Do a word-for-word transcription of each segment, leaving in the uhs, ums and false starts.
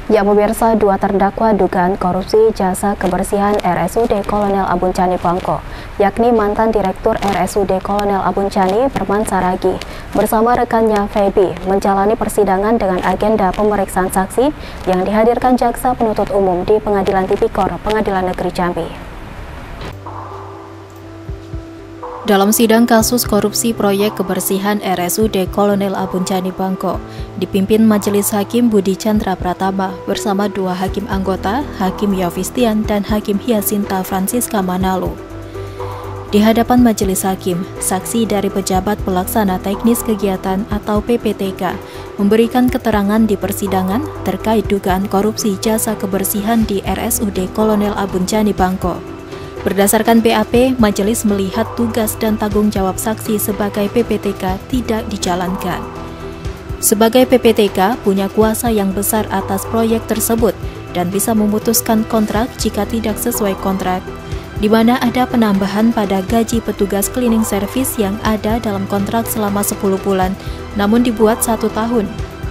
Ya pemirsa, dua terdakwa dugaan korupsi jasa kebersihan R S U D Kolonel Abuncani Bangko, yakni mantan Direktur R S U D Kolonel Abuncani Berman Saragi, bersama rekannya Feby, menjalani persidangan dengan agenda pemeriksaan saksi yang dihadirkan Jaksa Penuntut Umum di Pengadilan Tipikor, Pengadilan Negeri Jambi. Dalam sidang kasus korupsi proyek kebersihan R S U D Kolonel Abuncani Bangko, dipimpin Majelis Hakim Budi Chandra Pratama bersama dua hakim anggota, Hakim Yovistian dan Hakim Hyasinta Francisca Manalo. Di hadapan Majelis Hakim, saksi dari Pejabat Pelaksana Teknis Kegiatan atau P P T K memberikan keterangan di persidangan terkait dugaan korupsi jasa kebersihan di R S U D Kolonel Abuncani Bangko. Berdasarkan B A P, majelis melihat tugas dan tanggung jawab saksi sebagai P P T K tidak dijalankan. Sebagai P P T K punya kuasa yang besar atas proyek tersebut dan bisa memutuskan kontrak jika tidak sesuai kontrak, di mana ada penambahan pada gaji petugas cleaning service yang ada dalam kontrak selama sepuluh bulan, namun dibuat satu tahun.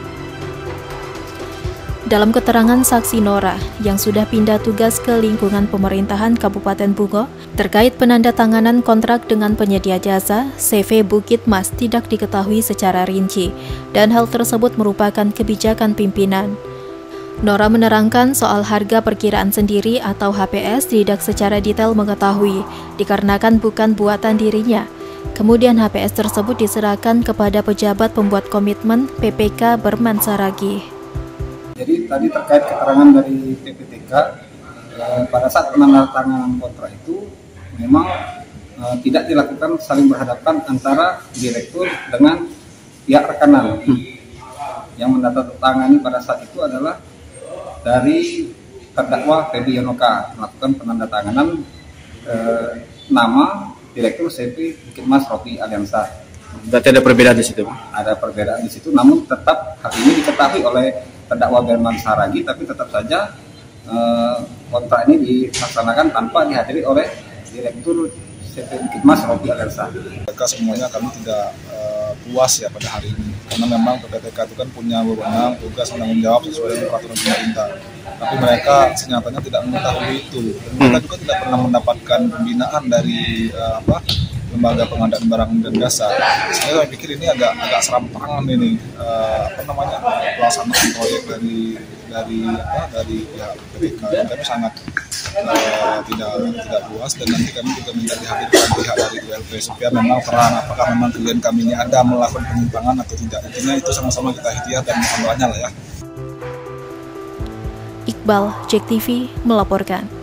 Dalam keterangan saksi Nora yang sudah pindah tugas ke lingkungan pemerintahan Kabupaten Bungo terkait penandatanganan kontrak dengan penyedia jasa, C V Bukit Mas tidak diketahui secara rinci dan hal tersebut merupakan kebijakan pimpinan. Nora menerangkan soal harga perkiraan sendiri atau H P S tidak secara detail mengetahui dikarenakan bukan buatan dirinya. Kemudian H P S tersebut diserahkan kepada pejabat pembuat komitmen P P K Berman Saragi. Jadi tadi terkait keterangan dari P P T K, eh, pada saat penandatanganan kontrak itu memang eh, tidak dilakukan saling berhadapan antara direktur dengan pihak rekanan. Hmm. Yang menandatangani pada saat itu adalah dari terdakwa Feby Yonoka melakukan penandatanganan eh, nama direktur C P Bukit Mas Ropi Aliansa. Berarti ada perbedaan di situ? Ada perbedaan di situ, namun tetap hal ini diketahui oleh terdakwa Berman Saragi, tapi tetap saja eh, kontrak ini dilaksanakan tanpa dihadiri oleh Direktur C P Bukit Mas Ropi Aliansa. Mereka semuanya kami tidak uh, puas ya pada hari ini, karena memang P P T K itu kan punya wewenang, tugas, tanggung jawab sesuai dengan peraturan pemerintah. Tapi mereka senyatanya tidak mengetahui itu. Mereka juga tidak pernah mendapatkan pembinaan dari uh, apa lembaga pengadaan barang dan jasa. Saya pikir ini agak agak serampangan ini uh, apa namanya pelaksanaan proyek dari dari apa dari pihak P P T K. Kami sangat uh, tidak tidak puas dan nanti kami juga minta dihadirkan pihak dari U L P supaya memang terang apakah memang klien kami ini ada melakukan penyimpangan atau tidak. Intinya itu sama-sama kita ikhtiar dan mohon doanya lah ya. Iqbal, Jek T V melaporkan.